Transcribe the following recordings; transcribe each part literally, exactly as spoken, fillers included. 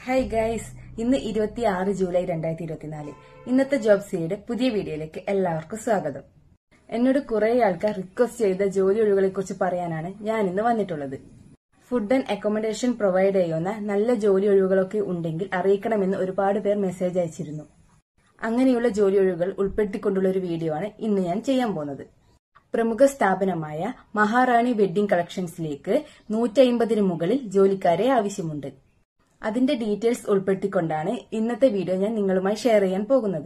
Hi guys, ഇന്ന് ഇരുപത്തിയാറ് July രണ്ടായിരത്തി ഇരുപത്തിനാല്. ഇന്നത്തെ ജോബ് സിയുടെ പുതിയ വീഡിയോയിലേക്ക് എല്ലാവർക്കും സ്വാഗതം. എന്നോട് കുറെ ആൾക്കാർ റിക്വസ്റ്റ് ചെയ്ത ജോലി ഒഴിവുകളെ കുറിച്ച് പറയാനാണ് ഞാൻ ഇന്ന് വന്നിട്ടുള്ളത്. ഫുഡ് ആൻഡ് അക്കോമഡേഷൻ പ്രൊവൈഡ് ചെയ്യുന്ന നല്ല ജോലി ഒഴിവുകളൊക്കെ ഉണ്ടെങ്കിൽ അറിയിക്കണമെന്ന് ഒരുപാട് പേർ മെസ്സേജ് അയച്ചിരുന്നു. അങ്ങനെയുള്ള ജോലി ഒഴിവുകൾ ഉൾപ്പെടുത്തിക്കൊണ്ടുള്ള ഒരു വീഡിയോ ആണ് ഇന്ന് ഞാൻ ചെയ്യാൻ പോകുന്നത്. പ്രമുഖ സ്ഥാപനമായ മഹാറാണി വെഡ്ഡിംഗ് കളക്ഷൻസിലേക്ക് നൂറ്റി അമ്പതിന് മുകളിൽ ജോലിക്കാരെ ആവശ്യമുണ്ട്. അതിന്റെ ഡീറ്റെയിൽസ് ഉൾപ്പെടുത്തിക്കൊണ്ടാണ് ഇന്നത്തെ വീഡിയോ ഞാൻ നിങ്ങളുമായി ഷെയർ ചെയ്യാൻ പോകുന്നത്.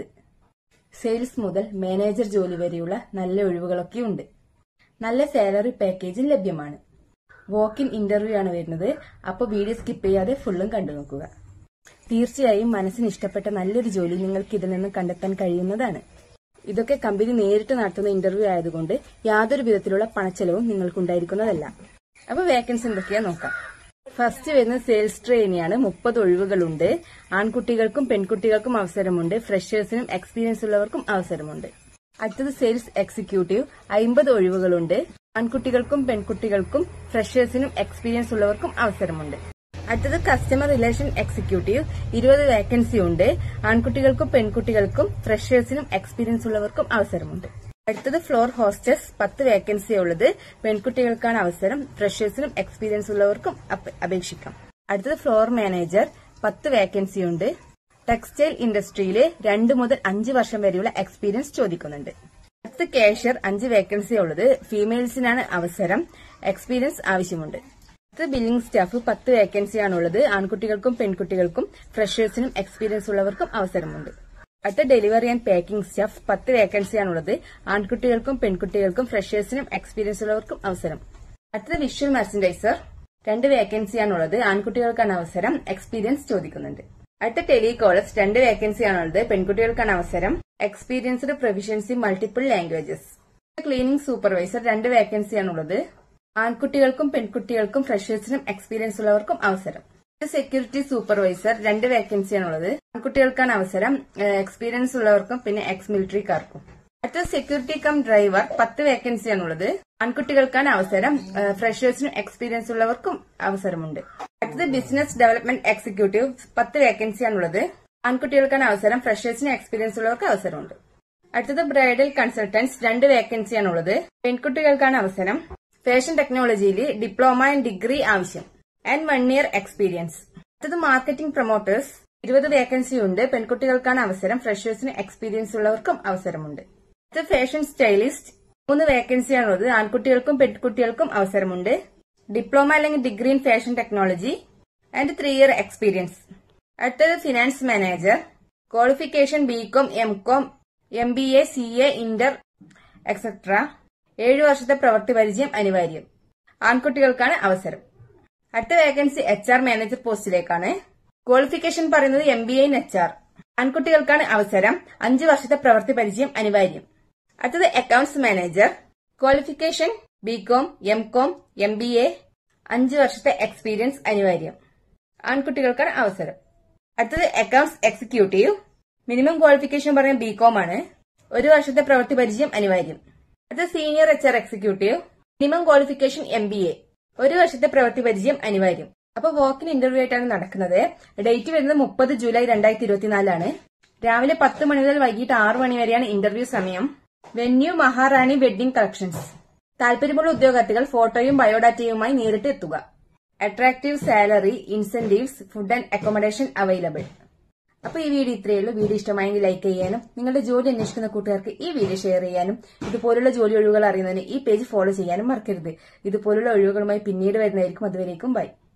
സെയിൽസ് മുതൽ മാനേജർ ജോലി വരെയുള്ള നല്ല ഒഴിവുകളൊക്കെ ഉണ്ട്. നല്ല സാലറി പാക്കേജും ലഭ്യമാണ്. വോക്ക് ഇൻ ഇന്റർവ്യൂ ആണ് വരുന്നത്. അപ്പോൾ വീഡിയോ സ്കിപ്പ് ചെയ്യാതെ ഫുള്ളും കണ്ടു നോക്കുക. തീർച്ചയായും മനസ്സിന് ഇഷ്ടപ്പെട്ട നല്ലൊരു ജോലി നിങ്ങൾക്ക് ഇതിൽ നിന്ന് കണ്ടെത്താൻ കഴിയുന്നതാണ്. ഇതൊക്കെ കമ്പനി നേരിട്ട് നടത്തുന്ന ഇന്റർവ്യൂ ആയതുകൊണ്ട് യാതൊരു വിധത്തിലുള്ള പണച്ചെലവും നിങ്ങൾക്കുണ്ടായിരിക്കുന്നതല്ല. അപ്പൊ വേക്കൻസി എന്തൊക്കെയാ നോക്കാം. ഫസ്റ്റ് വരുന്ന സെയിൽസ് ട്രെയിനിയാണ്. മുപ്പത് ഒഴിവുകളുണ്ട്. ആൺകുട്ടികൾക്കും പെൺകുട്ടികൾക്കും അവസരമുണ്ട്. ഫ്രഷേഴ്സിനും എക്സ്പീരിയൻസ് ഉള്ളവർക്കും അവസരമുണ്ട്. അടുത്തത് സെയിൽസ് എക്സിക്യൂട്ടീവ്. അമ്പത് ഒഴിവുകളുണ്ട്. ആൺകുട്ടികൾക്കും പെൺകുട്ടികൾക്കും ഫ്രഷേഴ്സിനും എക്സ്പീരിയൻസ് ഉള്ളവർക്കും അവസരമുണ്ട്. അടുത്തത് കസ്റ്റമർ റിലേഷൻ എക്സിക്യൂട്ടീവ്. ഇരുപത് വേക്കൻസി ഉണ്ട്. ആൺകുട്ടികൾക്കും പെൺകുട്ടികൾക്കും ഫ്രഷേഴ്സിനും എക്സ്പീരിയൻസ് ഉള്ളവർക്കും അവസരമുണ്ട്. അടുത്തത് ഫ്ലോർ ഹോസ്റ്റസ്. പത്ത് വേക്കൻസി ഉള്ളത്. പെൺകുട്ടികൾക്കാണ് അവസരം. ഫ്രഷേഴ്സിനും എക്സ്പീരിയൻസ് ഉള്ളവർക്കും അപേക്ഷിക്കാം. അടുത്തത് ഫ്ലോർ മാനേജർ. പത്ത് വേക്കൻസി ഉണ്ട്. ടെക്സ്റ്റൈൽ ഇൻഡസ്ട്രിയിലെ രണ്ട് മുതൽ അഞ്ച് വർഷം വരെയുള്ള എക്സ്പീരിയൻസ് ചോദിക്കുന്നുണ്ട്. അടുത്ത കാഷ്യർ. അഞ്ച് വേക്കൻസി ഉള്ളത്. ഫീമെയിൽസിനാണ് അവസരം. എക്സ്പീരിയൻസ് ആവശ്യമുണ്ട്. അടുത്ത ബില്ലിംഗ് സ്റ്റാഫ്. പത്ത് വേക്കൻസിയാണുള്ളത്. ആൺകുട്ടികൾക്കും പെൺകുട്ടികൾക്കും ഫ്രഷേഴ്സിനും എക്സ്പീരിയൻസ് ഉള്ളവർക്കും അവസരമുണ്ട്. അടുത്ത ഡെലിവറി ആൻഡ് പാക്കിംഗ് സ്റ്റാഫ്. പത്ത് വേക്കൻസിയാണുള്ളത്. ആൺകുട്ടികൾക്കും പെൺകുട്ടികൾക്കും ഫ്രഷേഴ്സിനും എക്സ്പീരിയൻസ് ഉള്ളവർക്കും അവസരം. അടുത്തത് വിഷ്വൽ മെർച്ചന്റൈസർ. രണ്ട് വേക്കൻസിയാണുള്ളത്. ആൺകുട്ടികൾക്കാണ് അവസരം. എക്സ്പീരിയൻസ് ചോദിക്കുന്നുണ്ട്. അടുത്ത ടെലികോളേഴ്സ്. രണ്ട് വേക്കൻസിയാണുള്ളത്. പെൺകുട്ടികൾക്കാണ് അവസരം. Experienced proficiency multiple languages. Cleaning supervisor. രണ്ട് വേക്കൻസിയാണുള്ളത്. ആൺകുട്ടികൾക്കും പെൺകുട്ടികൾക്കും ഫ്രഷേഴ്സിനും എക്സ്പീരിയൻസ് ഉള്ളവർക്കും അവസരം. Security supervisor. രണ്ട് വേക്കൻസിയാണുള്ളത്. ആൺകുട്ടികൾക്കാണ് അവസരം. എക്സ്പീരിയൻസ് ഉള്ളവർക്കും പിന്നെ എക്സ് മിലിറ്ററിക്കാർക്കും. അടുത്ത സെക്യൂരിറ്റി കം ഡ്രൈവർ. പത്ത് വേക്കൻസിയാണുള്ളത്. ആൺകുട്ടികൾക്കാണ് അവസരം. ഫ്രഷേഴ്സിനും എക്സ്പീരിയൻസ് ഉള്ളവർക്കും അവസരമുണ്ട്. അടുത്തത് ബിസിനസ് ഡെവലപ്മെന്റ് എക്സിക്യൂട്ടീവ്. പത്ത് വേക്കൻസിയാണുള്ളത്. ആൺകുട്ടികൾക്കാണ് അവസരം. ഫ്രഷേഴ്സിനും എക്സ്പീരിയൻസ് ഉള്ളവർക്ക് അവസരമുണ്ട്. അടുത്തത് ബ്രൈഡൽ കൺസൾട്ടൻസ്. രണ്ട് വേക്കൻസിയാണുള്ളത്. പെൺകുട്ടികൾക്കാണ് അവസരം. ഫാഷൻ ടെക്നോളജിയിൽ ഡിപ്ലോമ ആൻഡ് ഡിഗ്രി ആവശ്യം ആൻഡ് വൺ ഇയർ എക്സ്പീരിയൻസ്. അടുത്തത് മാർക്കറ്റിംഗ് പ്രൊമോട്ടേഴ്സ്. ഇരുപത് വേക്കൻസി ഉണ്ട്. പെൺകുട്ടികൾക്കാണ് അവസരം. ഫ്രഷേഴ്സിന് എക്സ്പീരിയൻസ് ഉള്ളവർക്കും അവസരമുണ്ട്. അടുത്തത് ഫാഷൻ സ്റ്റൈലിസ്റ്റ്. മൂന്ന് വേക്കൻസിയാണുള്ളത്. ആൺകുട്ടികൾക്കും പെൺകുട്ടികൾക്കും അവസരമുണ്ട്. ഡിപ്ലോമ അല്ലെങ്കിൽ degree in fashion technology and three year experience. അടുത്തത് finance manager. Qualification BCom, M Com, M B A, C A, inter etcetera. ഏഴു വർഷത്തെ പ്രവൃത്തി പരിചയം അനിവാര്യം. ആൺകുട്ടികൾക്കാണ് അവസരം. അടുത്ത വേക്കൻസി എച്ച് ആർ മാനേജർ പോസ്റ്റിലേക്കാണ്. ക്വാളിഫിക്കേഷൻ പറയുന്നത് M B A in H R. ആൺകുട്ടികൾക്കാണ് അവസരം. അഞ്ചു വർഷത്തെ പ്രവൃത്തി പരിചയം അനിവാര്യം. അടുത്തത് accounts manager. Qualification BCom, M Com, M B A, അഞ്ചു വർഷത്തെ എക്സ്പീരിയൻസ് അനിവാര്യം. ആൺകുട്ടികൾക്കാണ് അവസരം. അടുത്തത് അക്കൌണ്ട്സ് എക്സിക്യൂട്ടീവ്. മിനിമം ക്വാളിഫിക്കേഷൻ പറയുന്നത് ബികോം ആണ്. ഒരു വർഷത്തെ പ്രവൃത്തി പരിചയം അനിവാര്യം. അടുത്തത് senior H R executive. Minimum qualification M B A, ഒരു വർഷത്തെ പ്രവൃത്തി പരിചയം അനിവാര്യം. അപ്പൊ വോക്കിൻ ഇന്റർവ്യൂ ആയിട്ടാണ് നടക്കുന്നത്. ഡേറ്റ് വരുന്നത് മുപ്പത് ജൂലൈ രണ്ടായിരത്തി ഇരുപത്തിനാലാണ്. രാവിലെ പത്ത് മണി മുതൽ വൈകിട്ട് ആറ് മണി വരെയാണ് ഇന്റർവ്യൂ സമയം. Venue Maharani wedding collections. താല്പര്യമുള്ള ഉദ്യോഗാർത്ഥികൾ ഫോട്ടോയും ബയോഡാറ്റയുമായി നേരിട്ട് എത്തുക. Attractive salary, incentives, food and accommodation available. അപ്പൊ ഈ വീഡിയോ ഇത്രയേ ഉള്ളൂ. വീഡിയോ ഇഷ്ടമായെങ്കിൽ ലൈക്ക് ചെയ്യാനും നിങ്ങളുടെ ജോലി അന്വേഷിക്കുന്ന കൂട്ടുകാർക്ക് ഈ വീഡിയോ ഷെയർ ചെയ്യാനും ഇതുപോലുള്ള ജോലി ഒഴിവുകൾ അറിയുന്നതിന് ഈ പേജ് ഫോളോ ചെയ്യാനും മറക്കരുത്. ഇതുപോലുള്ള ഒഴിവുകളുമായി പിന്നീട് വരുന്നതായിരിക്കും. അതുവരേക്കും ബൈ.